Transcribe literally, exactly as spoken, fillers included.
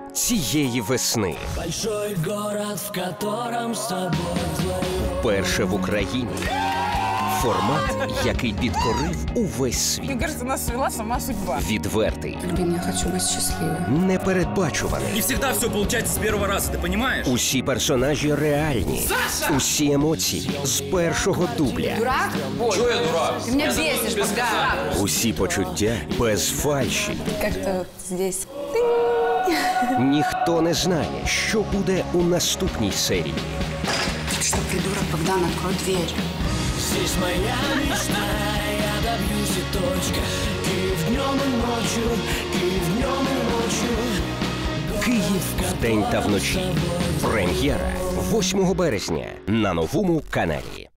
цієї весни. Большой город, в котором с тобой вдвоем. Перше в Україні. Формат, який підкорив увесь світ. Мне кажется, нас свела сама судьба. Відвертий, Любим, я хочу быть счастливой. непередбачуваний. Не всегда все получается с первого раза, ты понимаешь? Усі персонажі реальні. Усі емоції з першого дубля. Дурак? Чего я дурак? Ты меня бесишь, Богдан. Усі почуття без фальші. Как-то вот здесь. Ніхто не знає, що буде у наступній серії. Ты что, придурок, Богдан, открой дверь. Здесь моя мечта, я добьюсь и точка. И в днем и ночью, и в днем и ночью. Київ вдень та вночі. Прем'єра восьмого березня на Новому каналі.